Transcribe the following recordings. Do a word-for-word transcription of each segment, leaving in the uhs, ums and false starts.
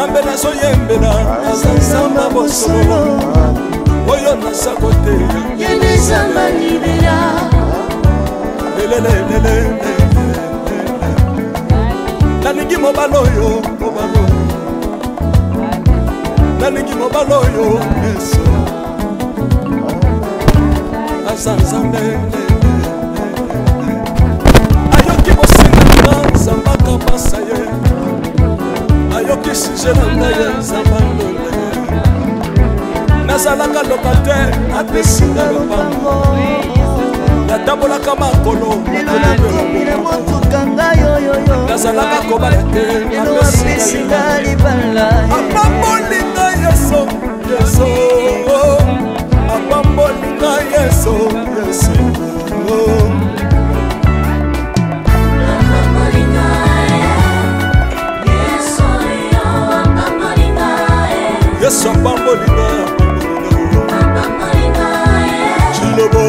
Nzambe na soyembela azazamba bosolo oyo nasakote yene zamba libera lele lele nalingi mobalo yo mobalo nalingi mobalo yo yeso azazambe ayoki bosenga nzamba kabasa ye ayoki sijela ngaye nzambandole nazalaka locataire apesinga lopango natambolaka makolo nazalaka kobala te apesinga libala apambolinga yeso yeso apambolinga yeso yeso Yes, I'm bambolina. Chilobo.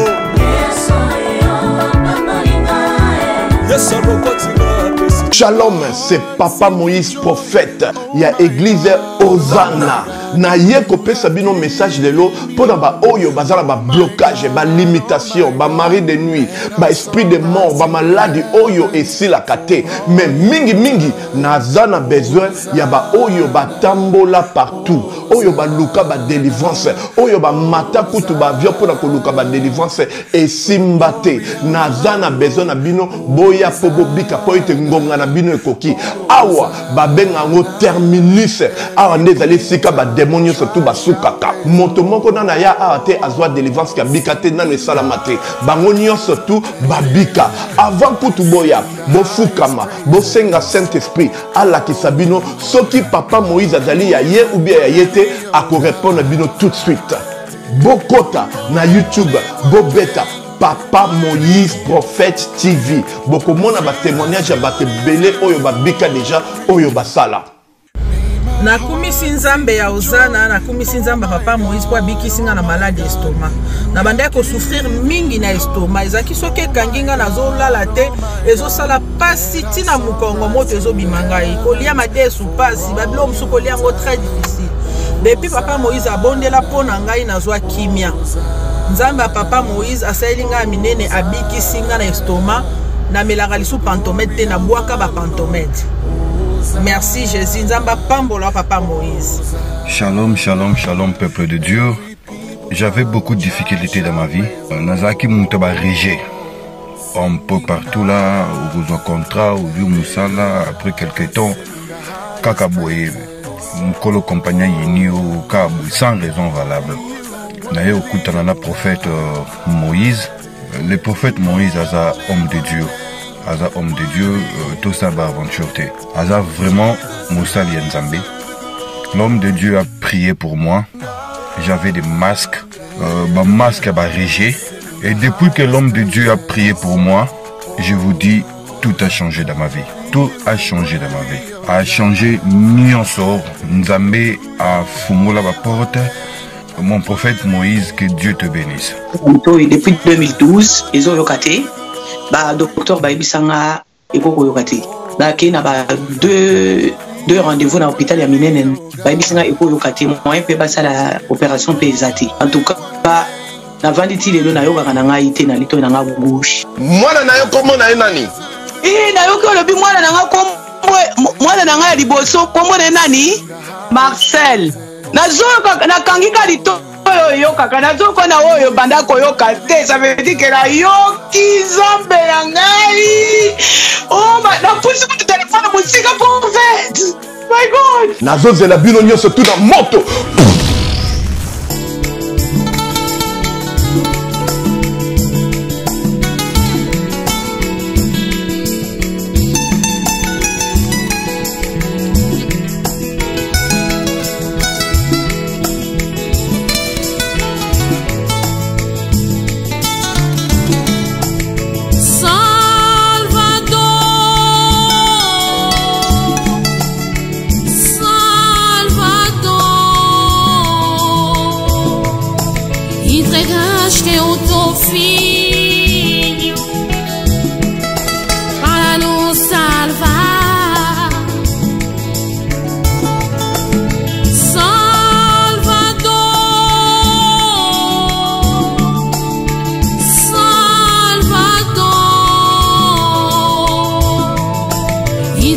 Yes, I'm bambolina. Shalom, c'est Papa Moïse prophète. Il y a église Hosanna. Na ye kopé sabino message de l'eau pour ba oyo bazala ba blocage, ba limitation, ba mari de nuit, ba esprit de mort, ba maladie oyo et si la kate. Mais mingi mingi nazana besoin ya ba oyo ba tambola partout. Oyo ba luka ba délivrance, oyo ba mata kutu ba vio pour ko luka ba délivrance et simbate. Nazana besoin na bino boya pobo bika po ite ngonga na bino ekoki. Awa ba benga ngo terminus. Awa ndezali sika ba démonios surtout basukaka moto moko nana ya ate azwa délivrance ka bikate nano salamate bangonio surtout babika avant kutu boya bofukama bosenga Saint Esprit ala kisabino soki Papa Moïse azali ya ye ou bien ya yete ako répondre bino tout de suite bokota na YouTube bobeta Papa Moïse prophète T V boko mona ba témoignage ba te belé oyo babika déjà oyo basala na kumisi nzambe ya Hosanna na kumisi nzamba Papa Moïse kwa bikisinga na maladie estomac na bande ko souffrir mingi na estomac ezaki soke kanginga na zolala te ezo sala pasi tina mukongo moto ezo bimangai kolia madesu pasi babilo musuko lia ngo très difficile depuis Papa Moïse abondela pona ngai na zwa kimia nzamba Papa Moïse asayilinga minene abikisinga na estomac na melaka lisu pantomètre te na bwaka ba pantomètre. Merci Jésus, Nzamba Pambola Papa Moïse. Shalom, shalom, shalom peuple de Dieu. J'avais beaucoup de difficultés dans ma vie. Nazaki Moutaba Régé. Un peu partout là, où vous en contrat, où vous Moussala, après quelques temps, Kakaboye, Mkolo compagnon Yinio, Kabou, sans raison valable. D'ailleurs, au Koutanana prophète Moïse, le prophète Moïse est un homme de Dieu. Aza homme de Dieu, euh, tout ça va aventure. Aza vraiment Moussa Lienzambe. L'homme de Dieu a prié pour moi. J'avais des masques, euh, ma masque a régé. Et depuis que l'homme de Dieu a prié pour moi, je vous dis, tout a changé dans ma vie. Tout a changé dans ma vie. A changé Nyonsor. Nzambe a fumé la porte. Mon prophète Moïse, que Dieu te bénisse. Depuis deux mille douze, ils ont locaté. Bah, docteur Baibisanga et Koko Yokati. Bah, qui n'a pas deux, deux rendez-vous dans l'hôpital à Minen. Baibisanga et Koko Yokati. Moi, je peux passer à l'opération P S A T. En tout cas, bah, la venditi de l'eau n'a pas n'a été dans l'ito n'a gauche. Moi, n'a yo comment n'a nani? Eh, n'a yo que le bi moi n'a comme moi n'a liboso comme nani? Marcel. Na zo na kangika lito. Yo kaka nazo kona oyo banda koyoka te ça veut dire que la yoki zambe na ngai oh ma na pusi ku téléphone musika pour fait my god nazo zela bino nyonso tout na moto.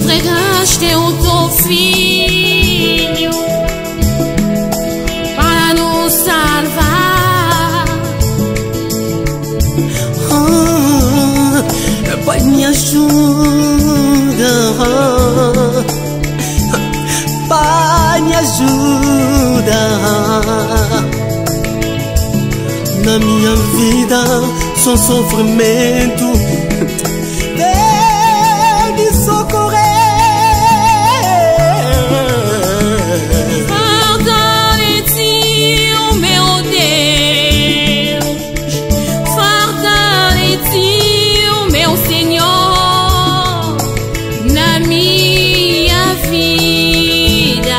entregaste o teu filho para nos salvar. Oh, Pai, me ajuda. Pai, me ajuda. Na minha vida, só sofrimento. Vem me socorrer. Fortalece o meu Deus, fortalece o meu Senhor na minha vida.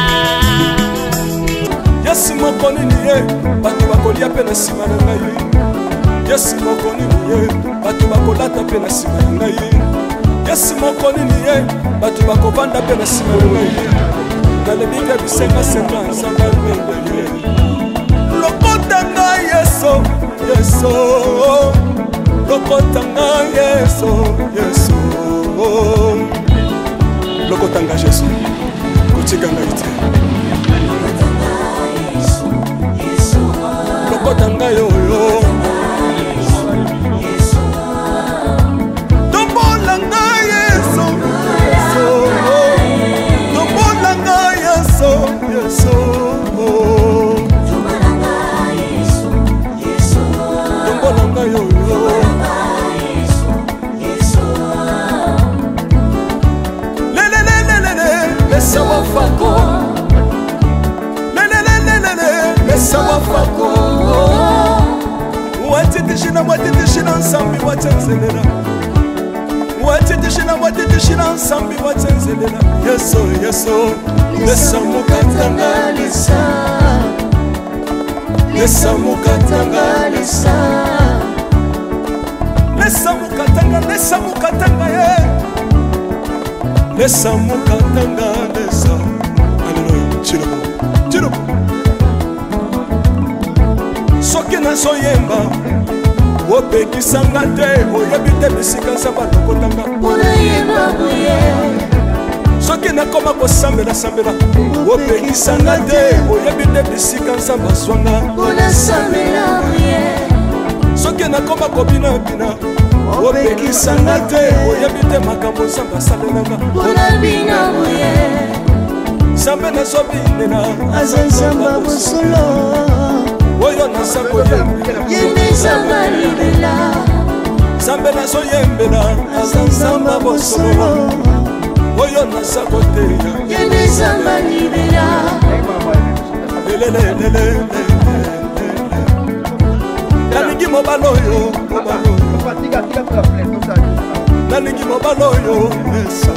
Yes, mokoniniye, batu bakolia pena sima na ngai. Yes, mokoniniye, batu bakolata pena sima na ngai. Yes, mokoniniye, batu bakovanda pena sima na ngai. Nalebika bisenga senga nsamba mbele. Lokota ngai yeso, yeso. Lokota ngai yeso, yeso. Lokota ngai yeso, kutika ngai te. Lokotanga yo yo Tombolanga yeso yeso Tombolanga yeso yeso Tombolanga yeso yeso Tombolanga yo yo Le le le le le le Laisse moi fako Le le le le le le Laisse moi fako Watitishina watitishina nsambi watsenzelela Watitishina watitishina nsambi watsenzelela Yeso yeso Lesa mukatanga lisa Lesa mukatanga lisa Lesa mukatanga lesa mukatanga ye Lesa mukatanga lesa Alléluia Chirobo Chirobo Soki na soyemba opekisanga te oyebi te bisika nsamba lokotanga Unayemba buye soki nakoma kosambela sambela opekisanga te oyebi te bisika nsamba swanga Unasambela buye soki nakoma kobina bina opekisanga te oyebi te makambo nsamba asalelanga Unabina buye nzambe nazobinela Azanzamba bosolo oyo naza koyembela Yende zamba libela nzambe nazoyembela aza nzamba bosolo oyo naza koteya Yende zamba libela lelelelele nalingi mobala oyo nalingi mobala oyo esa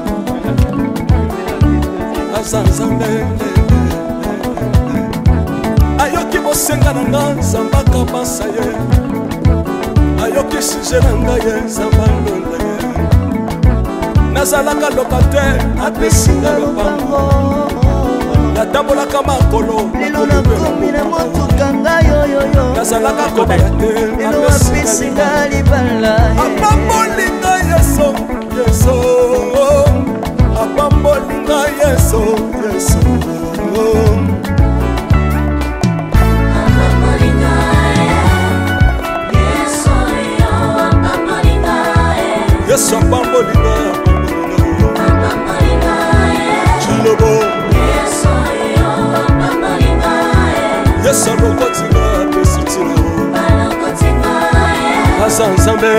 aza nzambe ayoki bosenga na nga nzamba kabasa ye ayoki suje na ngai ye nzamba ndonda ye nazalaka lokatere apesinga lopango natambolaka makolo Lelo nakomi na motuka ngai yoyoyo nazalaka kobaya te Lelo apesinga libala apambolinga yeso yeso apambolinga yeso yeso Yesu apambolinga Chilobo Yesu alokotinga apesitina Asa nzambe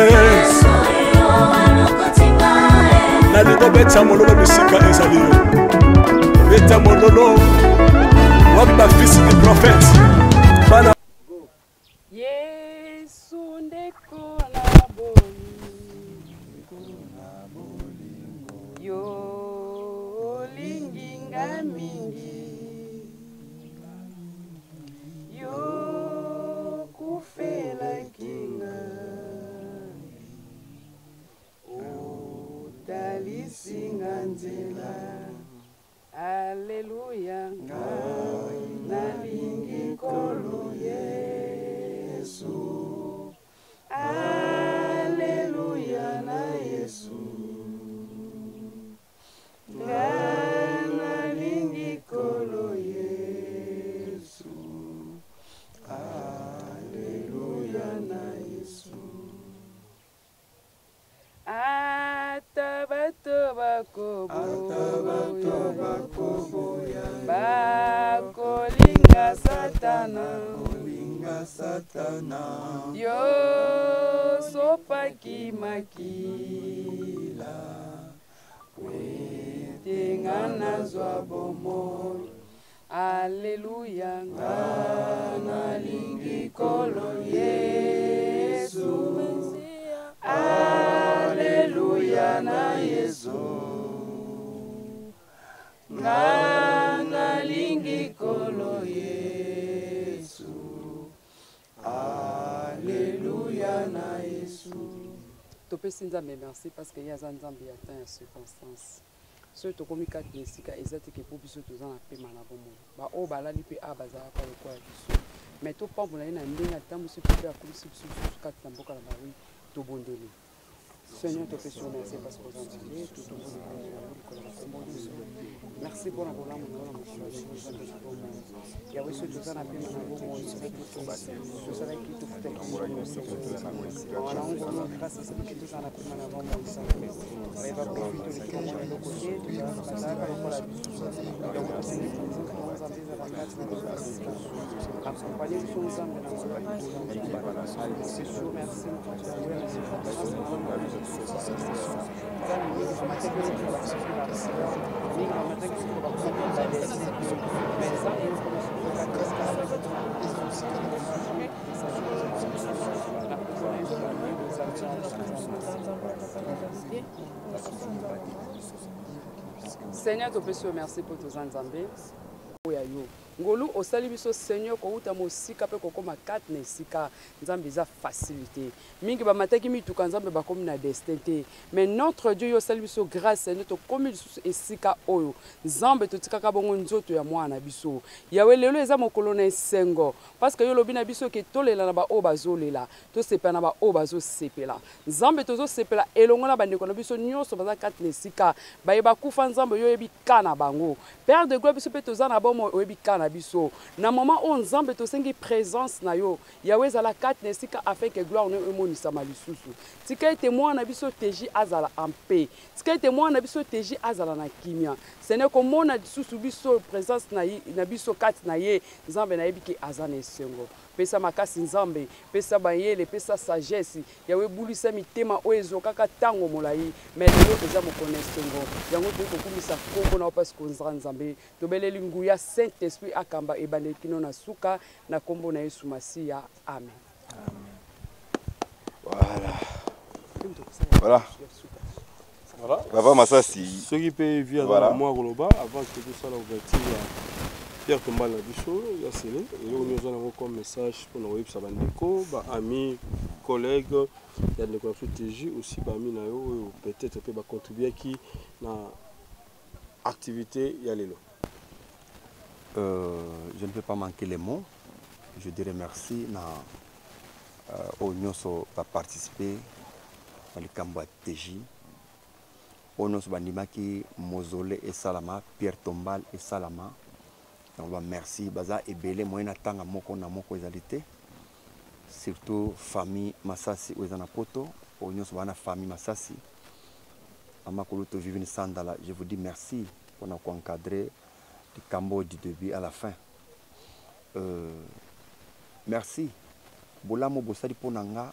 nalingo beta mololo bisika ezali yo beta mololo wabi bafisi di prophète bana Yesu ndeko na bolingo yo linginga mingi yo kufela kinga utalisinga nzela Alleluia nalingi kolo Yesu Alleluia na Yesu bakolinga satana satana yo sopaki makila wetenga nazwa bomoi Alléluia ngana lingi kolo Yesu Alléluia na Yesu ngana lingi kolo Yesu Alléluia na Yesu. Topesi nzambe merci parce que ya nzambe ya temps ya circonstance. Ceux qui ont mis quatre nesika ezati ke pobiso toza na pema na bomo. Ba o balali pe a bazala pa lokwa ya biso. Mais to pa bona ina ndenga tamusi pe ya komisi biso kati na mboka na bawi to bondeli. Seigneur, te fais merci parce que vous entendez tout le monde. Merci pour la bonne amour, mon choix. Il y a aussi tout ça n'a plus mon amour, mon serait tout ça. Je serais qui tout fait comme moi. On a encore grâce à ce que tout ça n'a plus mon amour, mon sang. Il va profiter de tout le côté, tout ça, ça ça va pour la vie. Donc c'est une chose que nous avons dit à la carte de la accompagner sur nous en c'est sûr, merci. Seigneur, te peux merci pour tous ensemble. Ngolu osali biso Seigneur ko uta mosika pe ko koma quatre na sika nzambe za facilité mingi ba mataki mituka nzambe ba komi na destin mais notre Dieu yo sali biso grâce Seigneur to komi esika oyo nzambe to tikaka bongo nzoto ya mwana biso yawe lelo eza mokolo na esengo parce que yo lobi na biso ke tolela na ba o bazolela to sepela na ba o bazo sepela nzambe tozo sepela elongo na bandeko na biso nyonso baza quatre na sika ba yeba kufa nzambe yo yebi kana bango Père de gloire biso pe toza na bomo oyebi kana biso na moment où nzambe to sengi présence na yo yawe zala quatre nesika afin que gloire no emonisa malisusu tika ete mwana biso teji azala en paix tika ete mwana biso teji azala na kimia Seigneur ko mona lisusu biso présence na na biso quatre na ye nzambe na yebi ke azana esengo pesa makasi nzambe pesa bayele pesa sagesse yawe bulisa mitema oezo kaka tango molai mais lelo eza mokonesengo yango to kokumisa kombo na parce que nzambe to beleli nguya Saint Esprit akamba ebande kino na suka na kombo na Yesu Masia amen. Voilà. Voilà. Voilà. Papa Massassi. Ce qui peut vivre dans moi Goloba avant que tout ça l'ouverture Pierre Tombal na biso ya sele et nous nous avons comme message pour nous web sabandeko ba amis collègues ya de la T J aussi ba ami na yo peut-être peut ba contribuer qui na activité ya lelo. Euh, je ne peux pas manquer les mots. Je dirais merci na euh, au nyonso va participer dans le cambo T J. Au nyonso bandimaki Mozole et Salama, Pierre Tombal et Salama. Donc merci baza ebele moyena tanga moko na moko ezalité. Surtout famille Massassi Ouezana Poto, au nyonso bana famille Massassi. Amakoluto Vivini Sandala, je vous dis merci pour nous encadrer du Cambo du début à la fin. Euh, merci. Bolamo Bossadi Ponanga.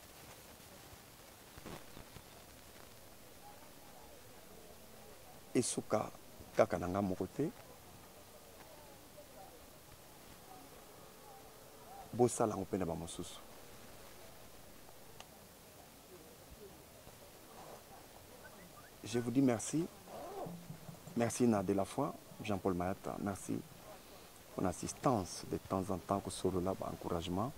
Esuka Kakananga Mokote. Bossala Opena Bamosusu. Je vous dis merci. Merci Na de la foi, Jean-Paul Mayata. Merci pour l'assistance de temps en temps que sur le lab encouragement.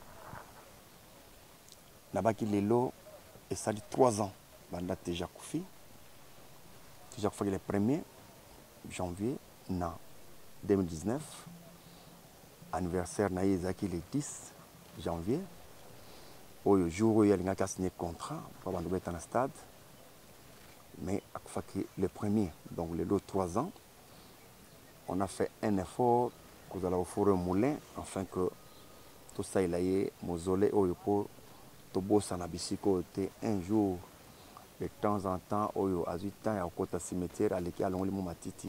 Nabaki Lelo et ça dit trois ans. Banda Teja Koufi. Teja Koufi le premier janvier na deux mille dix-neuf. Anniversaire na Ezaki le dix janvier. Au jour où il y a signé contrat pour Banda dans le stade. Mais le premier, donc les deux, trois ans, on a fait un effort que nous allons offrir un moulin afin que tout ça il aille mausolée au pour Tobo Sanabisiko un jour de temps en temps oyo azwi temps ya kokota cimetière aleki alongoli mo matiti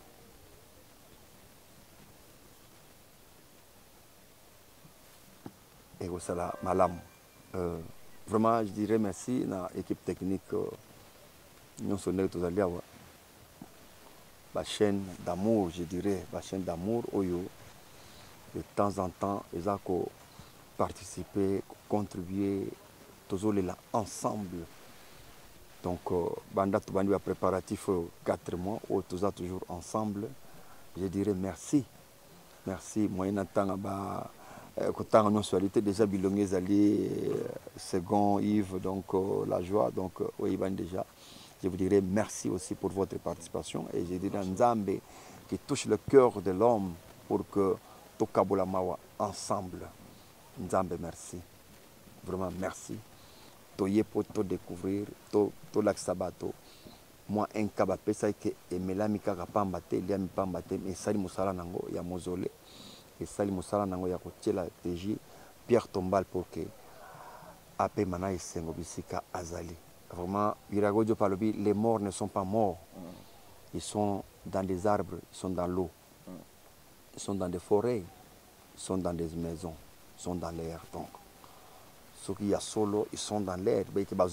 ekosala malamu. Euh, vraiment je dirais merci na équipe technique nyonso ndenge tozali awa bachaîne d'amour, je dirais bachaîne d'amour oyo de temps en temps eza ko participer contribuer tozolela ensemble. Donc euh, banda tobandi ba préparatif euh, quatre mois oyo toza toujours ensemble. Je dirais merci merci moyen na tanga ba kotanga nyonsoalité déjà bilongi ezali second Yves donc euh, la joie donc euh, oui ben déjà je vous dirais merci aussi pour votre participation et je dirais Nzambe qui touche le cœur de l'homme pour que tokabola mawa ensemble. Nzambe merci vraiment merci toye pour to découvrir to to laksabato moi un kabapé ça que emelami kaka pambate liami pambate mais sali musala nango ya mozole et sali musala nango ya kotiela T J Pierre Tombal pour que ape mana esengo bisika azali. Vraiment Biragodio Palobi, les morts ne sont pas morts, ils sont dans des arbres, ils sont dans l'eau, ils sont dans des forêts, ils sont dans des maisons, ils sont dans l'air. Donc ceux qui y a solo, ils sont dans l'air.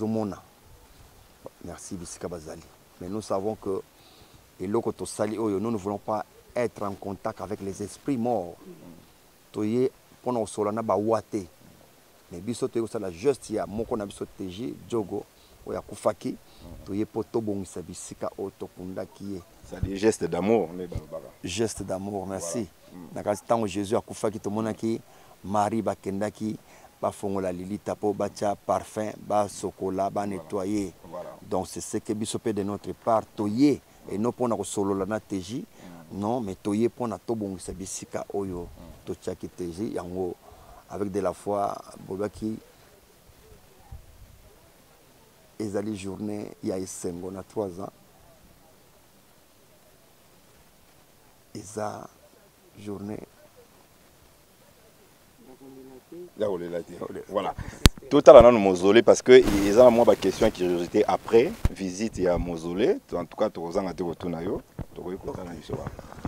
Merci bisika bazali. Mais nous savons que et l'autre sali nous ne voulons pas être en contact avec les esprits morts. Toye pona solana ba wate. Mais biso toye sala juste ya moko na biso T J Djogo oya kufaki toye poto bongisa bisika otokunda kiye. Ça dit geste d'amour mais balobaka. Geste d'amour, merci. Na kasi tango Jésus akufaki to monaki Marie bakendaki ba fongola lilita po bacha parfum ba sokola ba nettoyer. Donc c'est ce que biso pe de notre part toye et non pona ko solola na T J. Non, mais toye pona to bongisa bisika oyo to chaki T J yango avec de la foi bolaki ezali journée ya esengo na trois ans eza journée voilà tout à l'heure nous mausolée parce que ils ont moi ba question curiosité après visite ya mausolée en tout cas to zanga te retourna yo to ko ko na iso.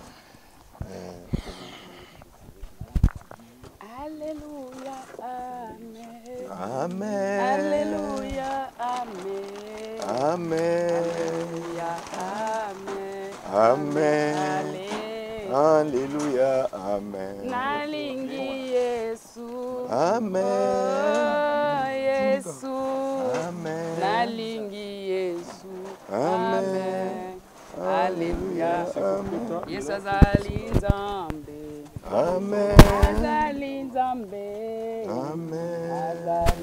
Alléluia, amen. Amen. Alléluia, amen. Amen. Alléluia, amen. Amen. Alléluia, amen. Nalingi Yesu. Amen. Oh, Yesu. Amen. Nalingi Yesu. Amen. Alléluia. Yesu azali Nzambe. Amen. Azali Nzambe. Amen. Azali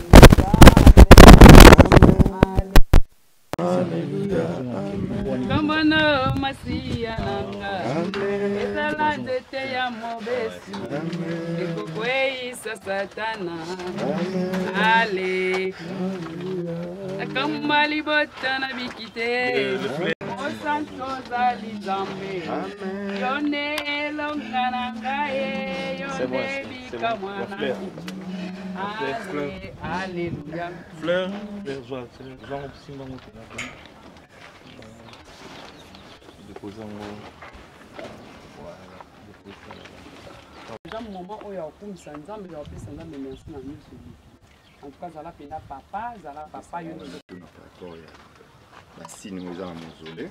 Nzambe. Alléluia. Amen. Kambono masiya nanga. Ezala nzete ya mobesi. Ekokweisa satana. Ale. Akamba libota na bikite. Osanto zali Nzambe. Yone elonga nangaye. Yone bika mwana. Ale. Alléluia. Fleur, vers joie, c'est le genre de signe dans mon téléphone. Déposer en haut. Voilà, déposer en haut. Déjà, moment où il y a un peu de sang, il y a un peu de sang, mais merci à nous. En tout cas, Zala Pena Papa, Zala Papa, il y a un peu de sang. La signe nous a mausolée.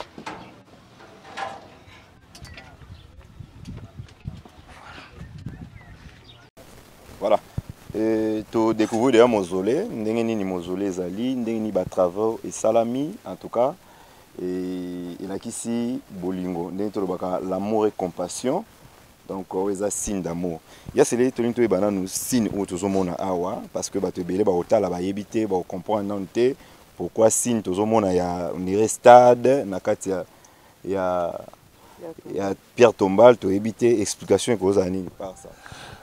Voilà. Tu découvres d'ailleurs mausolée, ndenge nini mausolée zali, ndenge ni ba travaux et salami en tout cas. Et il a ici bolingo, ndenge to baka l'amour et compassion. Donc c'est un signe d'amour. Il y a ces tolin to bana nous signe ou to zomona awa parce que ba te belé ba otala ba yebité ba comprendre nante pourquoi signe to zomona ya on stade na kati ya ya ya Pierre Tombal to yebité explication ko za nini par ça.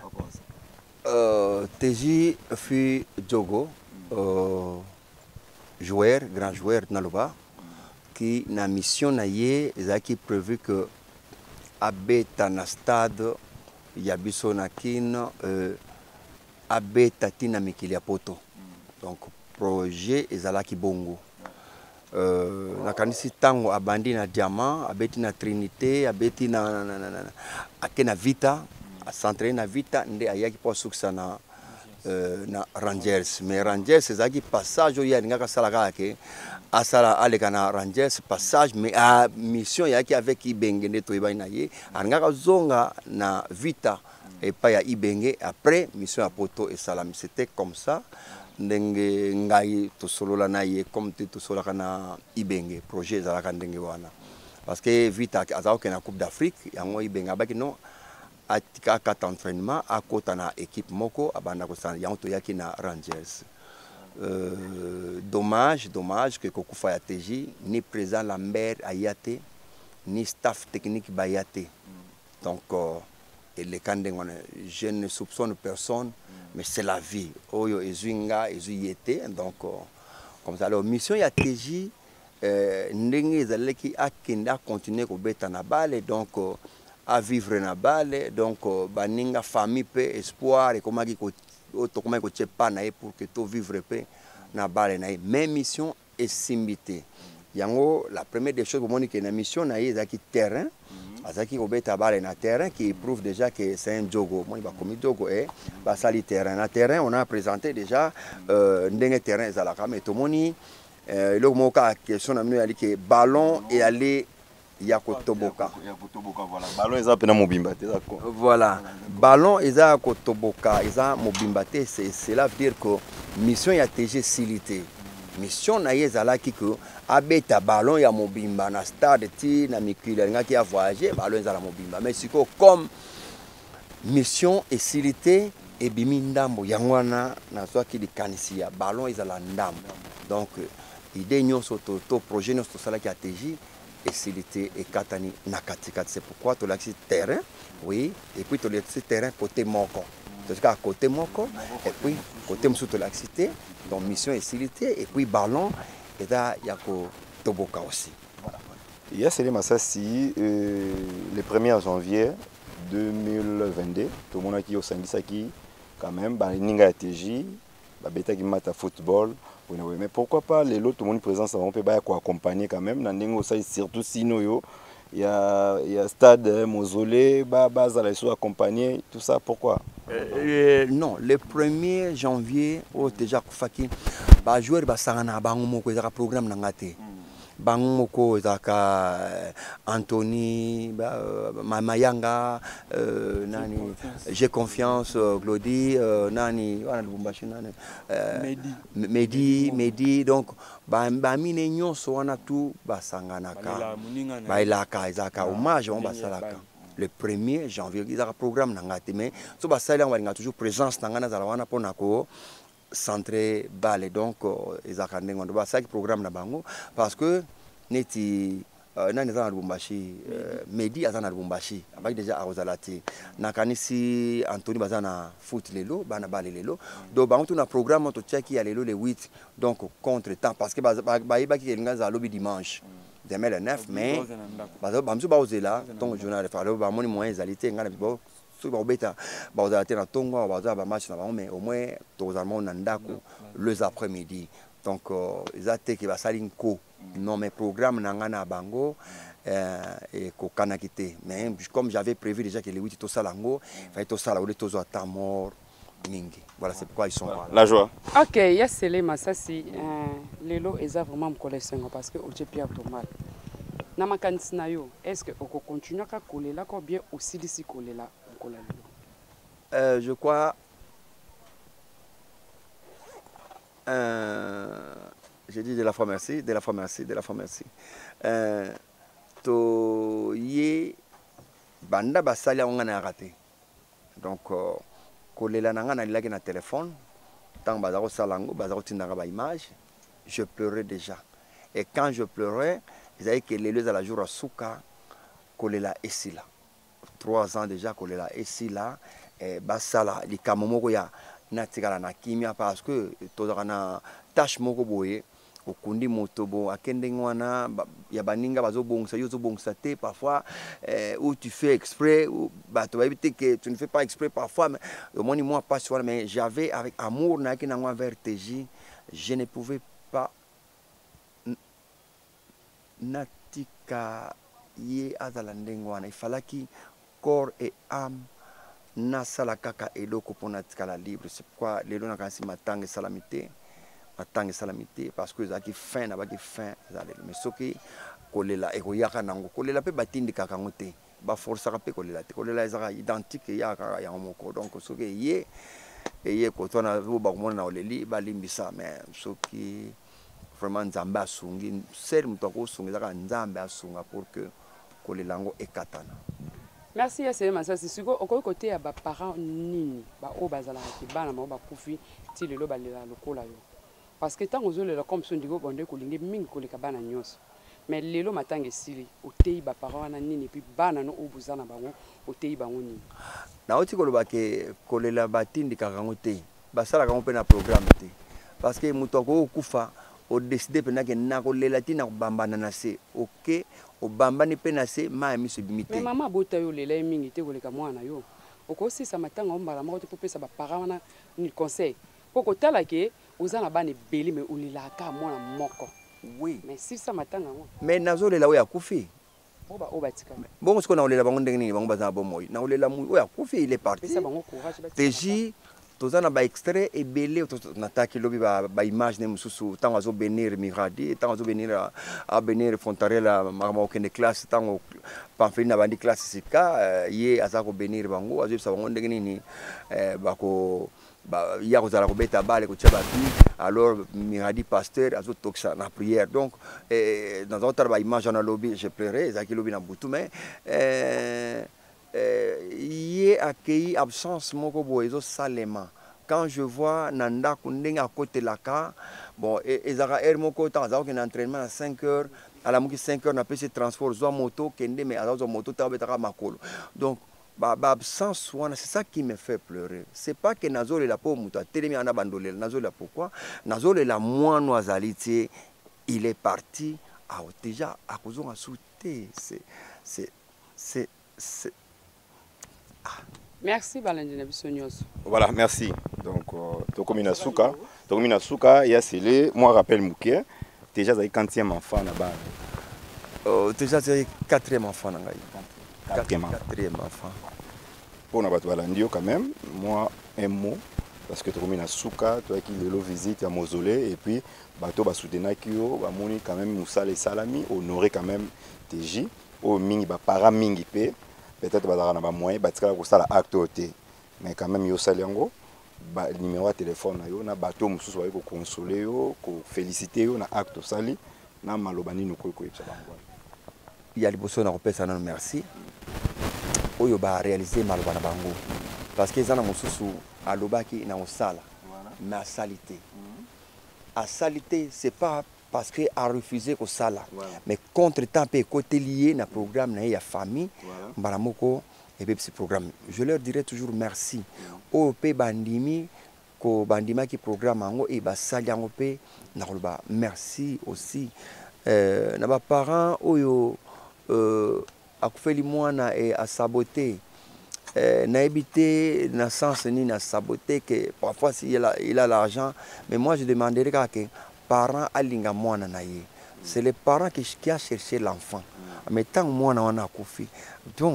Euh, T J fut Djogo, euh, joueur, grand joueur de Naloba, qui na mission na ye, qui prévu que abeta na stade yabiso na kin euh, abeta tina mikili ya poto. Donc projet ezala ki bongo. euh, nakanisi tango abandi na diamant abeti na trinité abeti na na na, na, na ake na vita acentré na vita nde ayaki po sukisa na euh, na Rangers mais Rangers ezaki passage oyo alingaka salaka ake asala aleka na Rangers passage mais a mission yaki avec Ibenge nde toyebani na ye alingaka zonga na vita et pas ya Ibenge après mission à poto et salami c'était comme ça ndenge ngai to solola na ye comme te to solola na Ibenge projet ezalaka ndenge wana parce que vita azao na Coupe d'Afrique yango Ibenge abaki non atika quatre entraînement à kota na équipe moko abanda ko sana yango to yaki na Rangers. Euh, dommage dommage que Kokufa ya T J ni président Lambert ayate ni staff technique bayate donc euh, et les candidats je ne soupçonne personne mais c'est la vie oyo ezuinga ezuyete donc euh, comme ça alors mission ya T J euh, ndenge ezaleki akenda continuer ko beta na balle donc euh, à vivre na balle donc euh, baninga famille pe espoir et comment ko to comment ko tchepa na pour que to vivre pe na balle na même mission et simbité yango la première des choses pour monique na mission na ezaki terrain azaki ko beta balle na terrain qui prouve déjà que c'est un jogo moi ba komi jogo et ba sali terrain na terrain on a présenté déjà euh ndenge terrain ezalaka mais to moni euh le moka question na mino ali que ballon et aller Yakotoboka. Yakotoboka, voilà. Ballon eza pena mobimbate d'accord. Voilà. Ballon eza Yakotoboka, eza mobimbate, c'est cela veut dire que mission ya T G silité. Mission na yezala ki que abeta ballon ya mobimba na stade ti na mikili nga ki a voyager ballon eza la mobimba mais siko comme mission et silité et bimi ndambo yangwana na swa ki dikanisi ya ballon eza la ndambo. Donc idée nyonso to to projet nyonso sala ki a T J et silité et katani nakatika c'est pourquoi tu l'axi terrain oui et puis tu l'axi terrain côté moko parce qu'à côté moko et puis côté msou tu l'axi donc mission et silité et puis ballon et là yako toboka aussi voilà hier c'est les Massassi euh, le premier janvier deux mille vingt-deux tout le monde qui au Sandisa qui quand même ba ninga T J ba beta qui mata football. Mais pourquoi pas les autres, tout le monde présent, ça va pas accompagner quand même. Surtout sinon, il y a il y a stade mausolée, base à la sous accompagner, tout ça. Pourquoi? euh, Non, le premier janvier, oh déjà Koufaki, bah joueur bah ça na bango moko ezaka programme nangate. Bango moko ezaka Anthony, bah Mamayanga, euh, nani, j'ai confiance, Glody, euh, nani, wana Lubumbashi nani, Mehdi, Mehdi, Mehdi, donc bah bah mine nyonso wana tout bah sanganaka, bah ilaka ezaka hommage on bah salaka. Le premier janvier, ils ont un programme nangate mais so bah ça on va toujours présence nangana zalawana pour nako centré balle donc ils ont un bah ça programme na bango parce que neti nani za na Lubumbashi Mehdi azana Lubumbashi avec déjà à Ozalati nakanisi Anthony bazana foot lelo bana balle lelo donc bango tout na programme to check ya lelo le huit donc contre temps parce que ba ba iba ki linga za lobby dimanche demain le neuf mais bazo bamzu ba ozela donc journal falo ba moni moyen zalité ngana bibo so ba obeta ba ozalati na tongo ba za ba match na bango mais au moins to ozalmo na ndako les après-midi donc ils attaquent qui va salinko non mais programme nangana bango euh, et kokana kité mais comme j'avais prévu déjà que les huit to salango fallait to sala ou to zo ta mort mingi voilà c'est pourquoi ils sont là la joie OK ya Sele Massassi euh, lelo eza vraiment me connaissant parce que oje Pierre Thomas na makanisi na yo est-ce que oko continuer ka kolela ko bien aussi d'ici kolela kolela euh je crois euh je dis de la fois merci, de la fois merci, de la fois merci. Euh, to ye banda basali on a raté. Donc kolela nanga na laki na téléphone, tant bazaro salango, bazaro tindanga ba image, je pleurais déjà. Et quand je pleurais, ils avaient que les à la jour à Souka, kolela ici là. Trois ans déjà kolela ici là, et basala li kamomoko ya na tigala na kimia parce que tozaka na tâche moko boye. Au kundi motobo akendengwana ya baninga bazobongsa yo zobongsa te parfois euh, où tu fais exprès ou bah tu vas éviter que tu ne fais pas exprès parfois mais au moins moi pas sur mais j'avais avec amour na ki na vers T J je ne pouvais pas natika ye azala ndenge wana ifalaki corps et âme nasala kaka eloko mpo natikala libre. C'est pourquoi lelo nakanisi matanga esalami te matanga esalami te parce que ezalaki fin nabaki fin ezalelo mais soki kolela ekoyaka nango kolela mpe batindikaka yango te baforçaka mpe kolela te kolela ezalaka identique eyaka yango moko donc soki eye eye kotwana bakomona na oleli balimbisa mais soki vraiment nzambe asungi sel moto akosunga ezalaka nzambe asunga pour que kolela yango ekatana. Merci à ces masasi siko okoki koteya ba parents nini ba o bazala ki bana ma ba kufi ti lelo balela lokola yo parce que tant ozolela comme son digo bonde kolingi mingi koleka bana nyonso mais lelo matanga esili oteyi ba parents wana nini puis bana no obuzana bango oteyi bango nini na oti koloba ke kolela batindika kango te basala kango pe na programme te parce que moto ko kufa o décider pena ke na kolela ti na bambana na se OK o bambani pena se ma mi se bimite mais maman bota yo lela mingi te koleka mwana yo okosi sa matanga ombala moko te popesa ba parents wana ni conseil poko tala ke ozana bana beli mais olila ka mwana moko oui mais si ça matanga ngo mais nazo lela oya kufi oba obatika bon siko na olela bango ndenge nini bango bazana bomoyi na olela mu oya kufi il est parti pesa bango courage teji tozana ba extrait ebele nataki lobi ba ba image ne mususu tango azo benir miradi tango azo benir a benir fontarela mama okende classe tango pamphile na bandi classe sika ye azako benir bango azo sa bango ndenge nini bako ba ya kozala kobeta bale ko tshaba bi alors miradi pasteur azo toksa na prière donc dans autre ba image na lobi je pleurais ezaki lobi na butu mais euh y accueilli absence moko boezo salema quand je vois nanda kundenge à côté la ka bon ezaka er moko ta za ko na entraînement à cinq heures à la moki cinq heures na pc transport zo moto kende mais azo moto ta betaka makolo donc ba ba absence wana c'est ça qui me fait pleurer c'est pas que nazole la po muto telemi ana bandolel nazole pourquoi nazole la moino azaliti il est parti a déjà à cause a sauté c'est c'est c'est c'est merci Balandina Bissonyoso. Voilà, merci. Donc, euh, comme Minasuka, donc Minasuka, il y a scellé, moi rappelle Mouké, déjà c'est le quatrième enfant là-bas. Euh, déjà c'est le quatrième enfant là-bas. Quatrième. Quatrième enfant. Pour nous Balandio quand même, moi un mot parce que tu comme Minasuka, tu as qui le visite à mausolée et puis bateau ba soutenir kio, ba moni quand même Moussa les Salami, honorer quand même T J, au mingi ba para mingi pe. Peut-être bazara na ba moyen batika ko sala acte oté mais quand même yo saliango ba numéro de téléphone na yo na bato mususu ba ko consoler yo ko féliciter yo na acte sali na malobani no ko ko ipsa bango il y a liboso na kopesa na merci oyo ba réaliser malobana bango parce que zana mususu alobaki na osala na salité à salité c'est pas parce que a refusé que ça là voilà. Mais contre temps peut côté lié na programme na ya famille voilà. Moko et puis ce programme je leur dirai toujours merci au pe bandimi ko bandima qui programme ngo et ba saliango pe na ba merci aussi euh na ba parents oyo euh akufeli mwana et a saboter euh na éviter na sens ni na saboter que parfois si il a il a l'argent mais moi je demanderais que parents alinga mwana na ye c'est les parents qui, qui a cherché l'enfant mais tant mwana wana akufi donc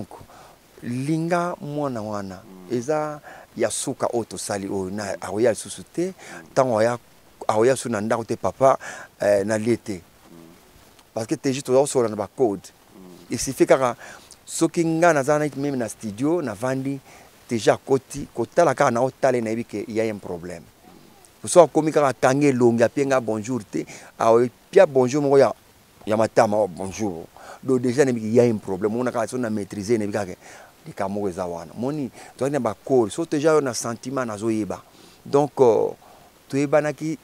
linga mwana wana eza ya suka oto sali o na aoya susute tant oya aoya suna ndako te papa eh, na liete parce que t'es juste au sur na ba code il suffit kaka soki nga na zana même na studio na vandi déjà koti kotala ka na otale na ibike il y a un problème. So comme quand tangé longa penga bonjour te a pia bonjour mo ya ya matama bonjour do déjà il y a un problème on a ka so na maîtriser ne bikake de kamo za wana moni to na ba call so déjà on a sentiment na zo yeba donc uh, to yeba na ki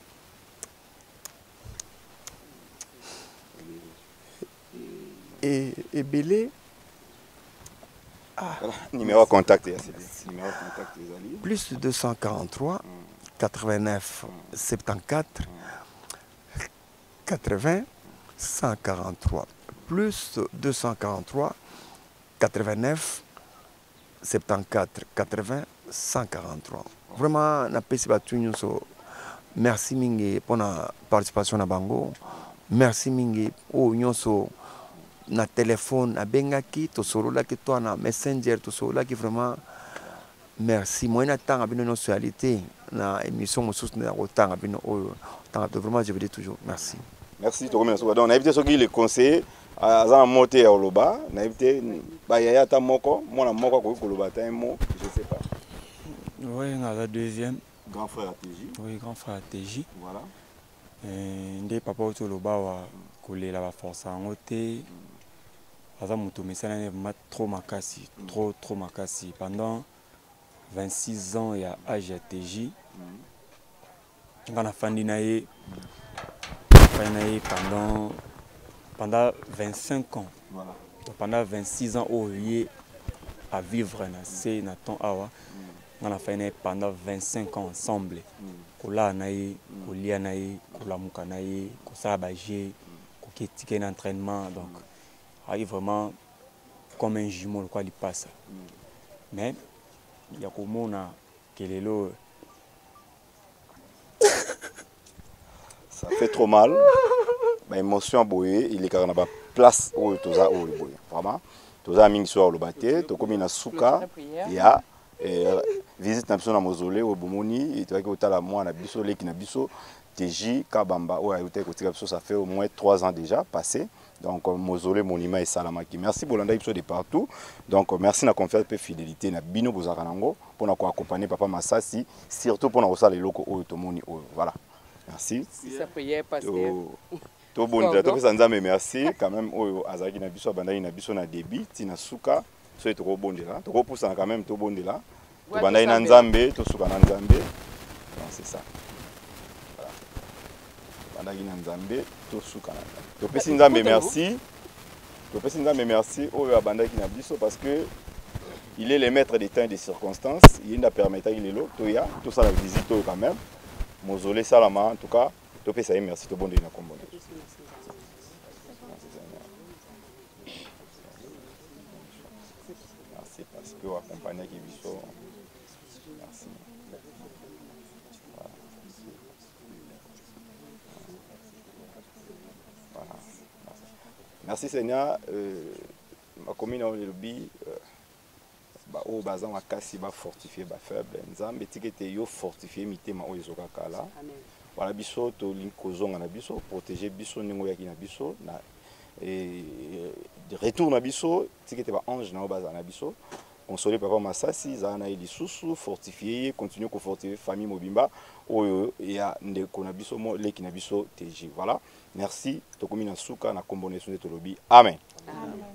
et et belé ah voilà. Numéro contact numéro contact plus deux cent quarante-trois quatre-vingt-neuf soixante-quatorze quatre-vingts cent quarante-trois plus deux cent quarante-trois quatre-vingt-neuf soixante-quatorze quatre-vingts cent quarante-trois vraiment na pesi batu nyonso merci mingi pour la participation na bango merci mingi o nyonso na téléphone abengaki to solola ki to na messenger to solola ki vraiment merci moi na tanga bino no socialité na émission mosusu na kotanga bino o tanga vraiment je vous dis toujours merci merci to remercie donc on a invité soki les conseillers azana monter ya oloba na invité ba yaya ta moko mona moko ko koloba ta mo je sais pas oui na la deuxième grand frère à T J oui grand frère à T J voilà euh ndé papa to loba wa kolela ba force ngo te aza muto mesana ne ma trop makasi trop trop makasi pendant vingt-six ans ya âge à T J ngana fandi na ye pendant pendant vingt-cinq ans voilà pendant vingt-six ans au lieu à vivre na c'est na ton awa on a fait pendant vingt-cinq ans ensemble kola na ye kolia na ye kolamuka na ye kosabaje koketike na entraînement donc arrive vraiment comme un jumeau quoi il passe mais il y a komona kelelo ça fait trop mal ma émotion boye il est quand na ba place où toza où le boye vraiment toza mingi soir le baté to komi na suka ya visite na biso na mausolée au bomoni et toi qui otala moi na biso leki na biso T J Kabamba ou ayuté ko tika biso ça fait au moins trois ans déjà passé donc mausolée monument et salamaki merci bolanda biso de partout donc merci na confiance et fidélité na bino bozaka nango pour na ko accompagner papa Masasi surtout pour na osala loko o tomoni o voilà merci ça prière pasteur to bon de to pesa nzambe merci quand même o azaki na biso bandaki na biso na débit tina suka so et to ko bondela to ko poussa quand même to bondela to bandaki na nzambe to suka na nzambe donc c'est ça voilà bandaki na nzambe to suka na to pesa nzambe merci to pesa nzambe merci o bandaki na biso parce que il est le maître des temps et des circonstances il n'a permettre il est là to ya tout ça la visite quand même mausolée salama en tout cas to pesa merci to bondela na kombo merci parce que accompagner qui biso merci voilà merci Seigneur euh, ma commune au lobby ba o baza makasi ba fortifier ba faible nzambe tikete yo fortifier mitema o ezoka kala voilà biso to linkozonga na biso protéger biso ningo yaki na biso na et de retour na biso tikete ba ange na baza na biso consoler papa Masasi za na ili susu fortifier continuer ko fortifier famille Mobimba oyo ya ndeko na biso mo leki na biso T J voilà merci to komi na suka na combinaison de tolobi amen amen.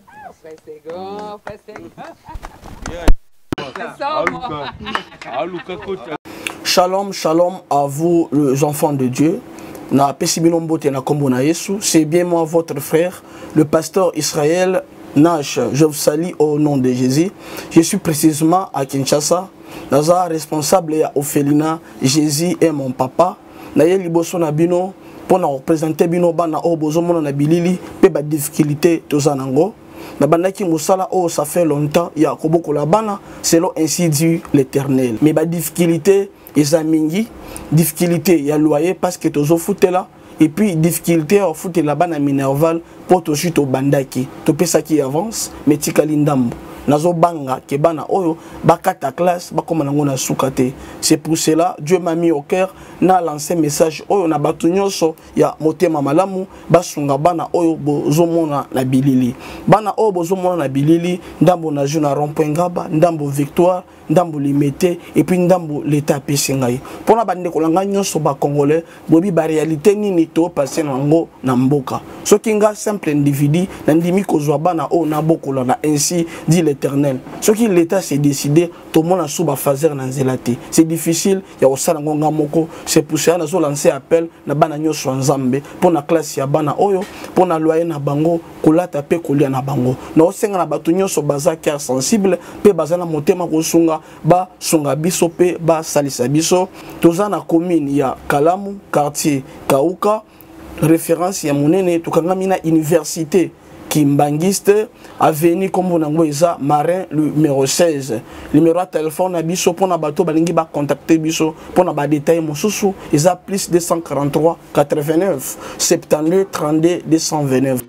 Shalom, shalom à vous les enfants de Dieu. Na Pesibilombote na Kombo na Yesu, c'est bien moi votre frère, le pasteur Israël Nash. Je vous salue au nom de Jésus. Je suis précisément à Kinshasa. Naza responsable à Ophelina, Jésus est mon papa. Naye liboso na bino pour représenter bino bana o bozomona na bilili pe ba difficulté tozanango. Na bandaki musala oh ça fait longtemps ya koboko la bana selon ainsi dit l'Éternel. Mais ba difficulté ezamingi difficulté ya loyer parce que tozo foutela et puis difficulté au foot la bana minerval pour to chute au bandaki to pesa qui avance mais tikali ndambo nazo banga ke bana oyo bakata classe bakoma nango na sukate. C'est pour cela Dieu m'a mis au cœur na lancé message oyo na batu nyonso ya motema malamu basunga bana oyo bozomona na bilili bana oyo bozomona na bilili ndambo na juna rond-point ngaba ndambo victoire ndambo limité et puis ndambo l'état pesingai pona bande kolanga nyonso ba congolais bobi ba réalité nini to passer nango na mboka soki nga simple individu na ndimi kozwa bana o na bokola na ainsi dit l'Éternel soki l'état s'est décidé to mona suba fazer na nzelate c'est difficile ya osala ngonga moko c'est pour ça nazo lancer appel na bana nyonso nzambe pona classe ya bana oyo pona loyer na bango kolata pe kolia na bango na osenga na batu nyonso baza cœur sensible pe bazana motema kosunga ba sunga biso pe ba salisa biso toza na commune ya Kalamu quartier Kauka référence ya monene tukanga mina université Kimbangiste, avenue Kombonangoeza, Marin, le numéro seize. Le numéro de téléphone à Bisso pour na bateau, balingi ba contacter Bisso pour na ba détail Mosusu, ils a plus deux cent quarante-trois quatre-vingt-neuf soixante-douze trente-deux deux cent vingt-neuf.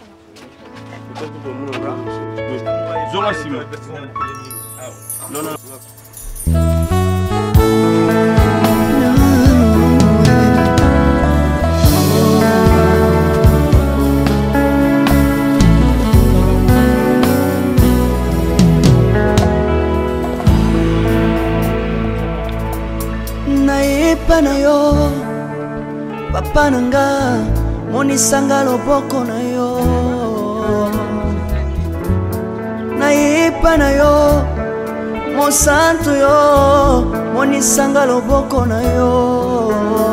Non, non. Nayepa na yo papa nanga monisanga loboko na yo nayepa na yo mosantu yo monisanga loboko na yo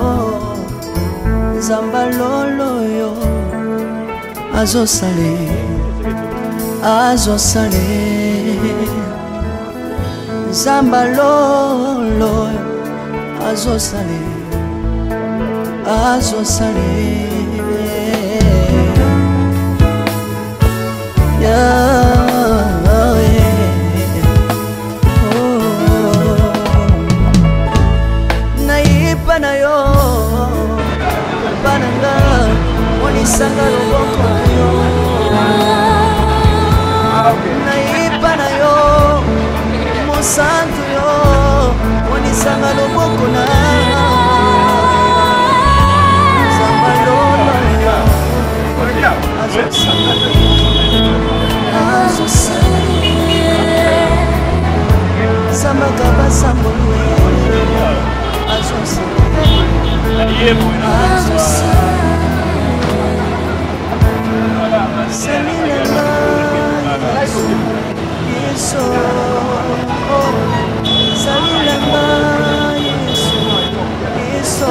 nzamba lolo yo azosale azosale nzamba lolo azosale azosale Yahweh oh naipa na yo pananga monisanga loboko na yo naipa na yo mosantu yo monisanga loboko na nzamba lolo yo azosale azosale nzamba kabasambolu azosale azosale selilanga yeso salilanga yeso yeso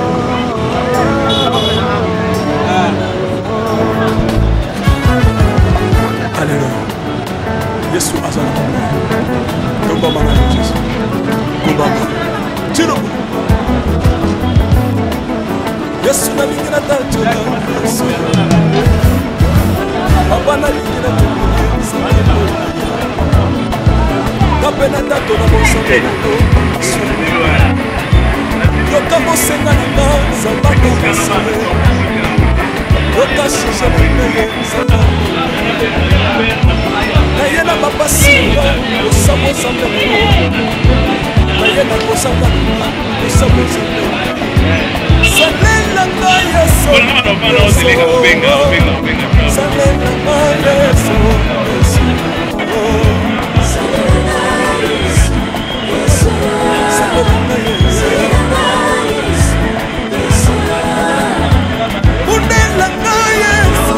Alléluia. Yesu azala komba mana Yesu. Komba. Tiro. Yesu na lingira tacho. Yesu. Papa na lingira tacho. Kapena tato na bosaka. Yoka bosenga na zabaka kasale. Yoka shisha mwenye zabaka. Nayena papa singa osamo sambe Nayena kosanga osamo sambe Salela ngaya so Salela ngaya so Salela ngaya so Salela ngaya so Unela ngaya so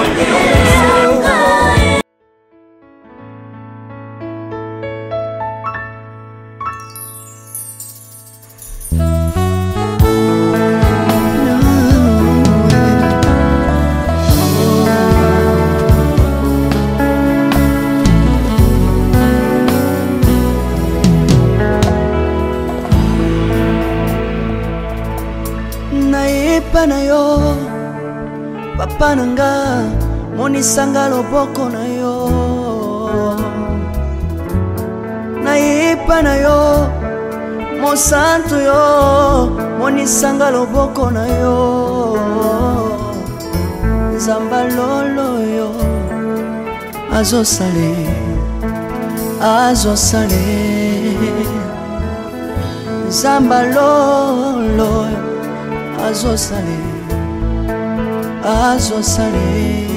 na yo papa nanga monisanga loboko na yo nayepa na yo mosantu yo monisanga loboko na yo nzamba lolo yo azosale azosale nzamba lolo yo azosale azosale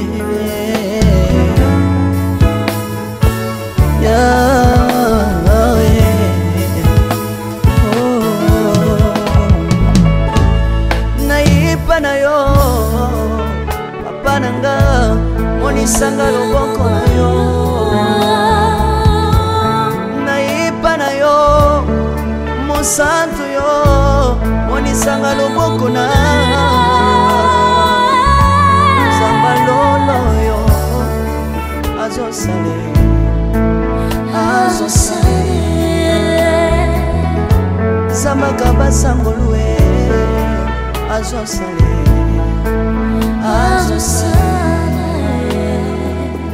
Yahweh oh naipa na yo papa nanga monisanga loboko na yo naipa na yo mosantu yo monisanga loboko na nzamba lolo yo azosale azosale nzamba kabasambolu azosale azosale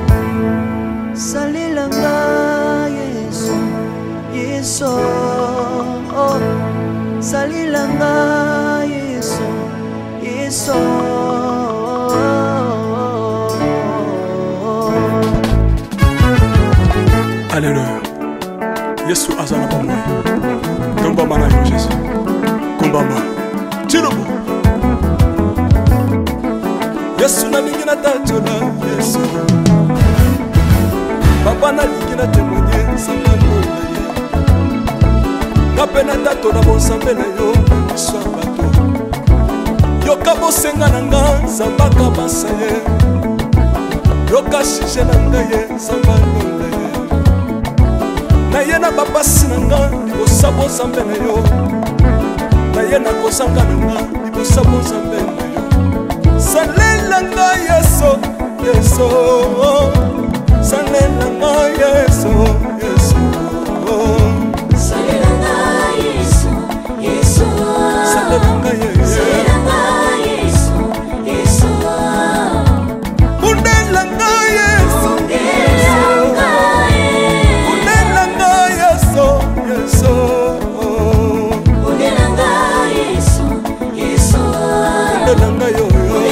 salilanga Yesu Yesu oh. Salilanga Yesu Yesu Alléluia. Yesu azana ba moi. Tomba mana yo Jésus. Kumbamba. Tirobo. Yesu na lingi na tachola Yesu. Papa na lingi na témoigner sangano na ye. Kapena tato na bonsambe na yo biso bato. Yoka bosenga na nga zambaka basaye. Yoka shije na nga ye sambano na ye. Na ye na bapasi na nga libosabo zambe na yo. Na ye na kozanga na nga libosabo zambe na yo. Salela nga Yesu Yesu Salela nga Yesu Yesu Salela nga Yesu Yesu Salela nga Yesu Salela nga Yesu Yesu Undela nga Yesu Undela nga Yesu Yesu Undela nga Yesu Yesu Undela nga yo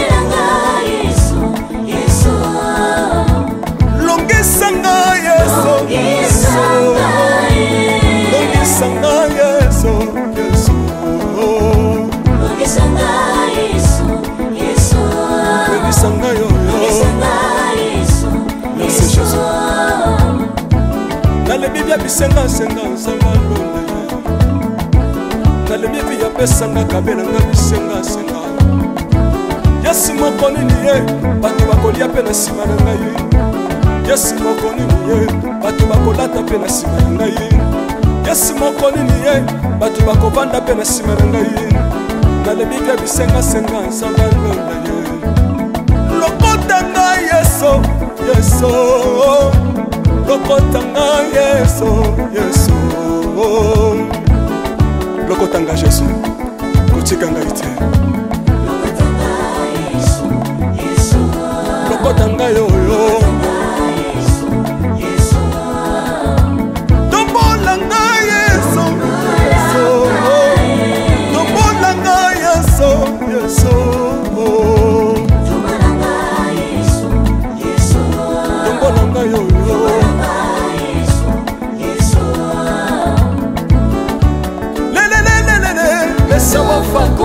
Longisanga Yesu Yesu Longisanga Yesu Yesu Longisanga Yesu Yesu Longisanga yo Longisanga Yesu Merci Jésus Dans le Bible bisenga senga sanga lole Dans le Bible ya pesanga kabela nga bisenga senga Yesu mokoni niye bato bakolia pe na sima na ngai Yesu mokoni niye bato bakolata pe na sima na ngai Yesu mokoni niye bato bakovanda pe na sima na ngai Na le Bible bisenga senga sanga lole ye Lokota nga Yesu Yesu Lokota nga Yesu Yesu Lokota nga Jésus kotika nga ite Lokota nga yo yo Tombola nga Yesu Yesu Tombola nga Yesu Yesu Tombola nga Yesu Yesu Tombola nga yo yo Lele lele lele Mesa wafako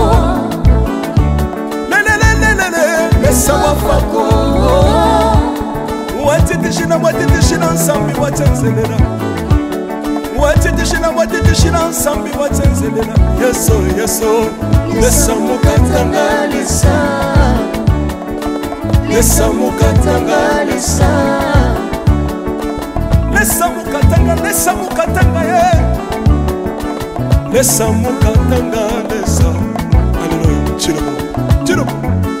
Lele lele lele Mesa wafako Watitishina watitishina nsambi watenzelela Watitishina watitishina nsambi watenzelela Yesu Yesu Lesa mukatanga lisa Lesa mukatanga lisa Lesa mukatanga Lesa mukatanga ye Lesa mukatanga lesa Alléluia Chirobo Chirobo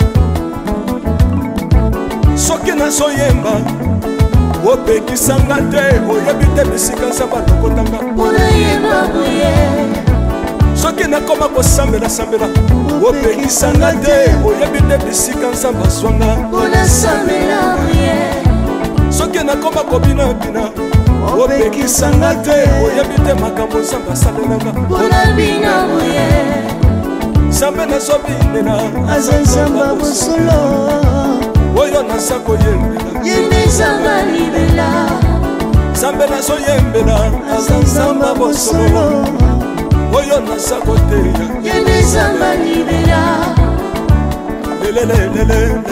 Soki nazoyemba opekisanga te oyebi te bisika nzambe alokotanga unayemba boye soki nakoma kosambela-sambela opekisanga te oyebi te bisika nzambe azwanga unasambela boye soki nakoma kobina-bina opekisanga te oyebi te makambo nzambe asalelanga unabina boye nzambe nazobinela aza nzambe bosolo oyo naza koyembela yende nzambe libela nzambe nazoyembela aza nzambe bosolo oyo naza koteya yende nzambe libela lelelelelele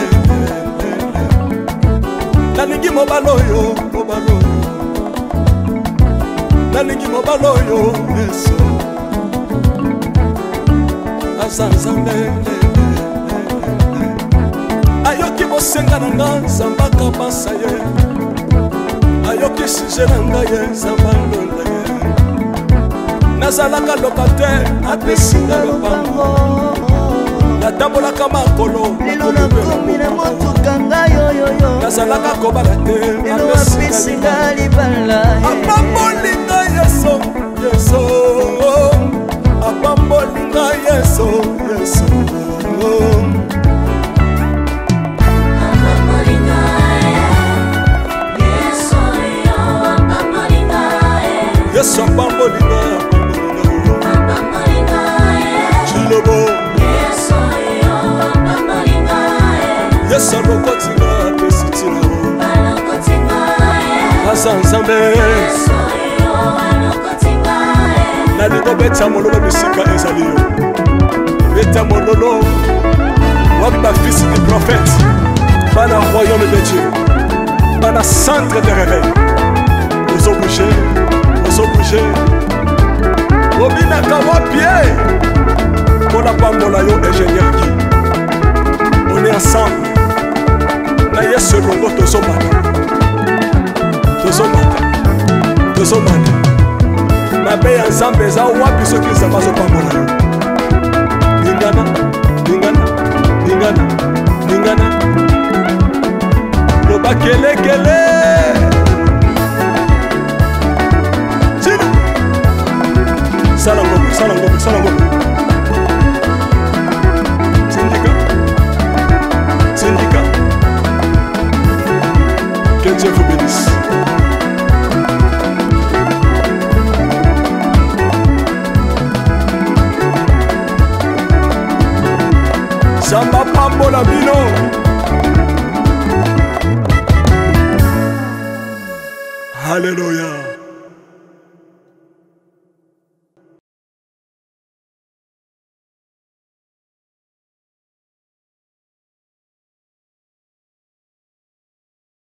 nalingi mobala oyo mobala oyo nalingi mobala oyo Yesu aza nzambe ayoki bosenga na nga nzambe akabasa ye ayoki suje na nga ye nzambe alonda ye nazalaka lokatere apesinga lopango natambolaka makolo lelo nakomi na motuka ngai oyoyo nazalaka kobala te lelo apesinga libala apambolinga Yesu Yesu apambolinga Yesu Yesu Apambolinga Yesu yesu apambolinga chilobo yesu alokotinga apesitina aza nzambe nalingo beta mololo bisika ezali yo beta mololo wapi bafisi du prophète bana royaume de dieu bana centre de réveil ozobouge ozobouge obinaka wapie mpona pambola yo ingénieur ki on est ensemble na yesu elongo tozomata tozomata tozomata mabe ya nzambe eza wapi soki nzambe azopambola yo lingana lingana lingana lingana loba kelekele sina sala ngombe sala ngombe sala ngombe sindika sindika que Dieu vous bénisse. Samba pambola bino. Alléluia.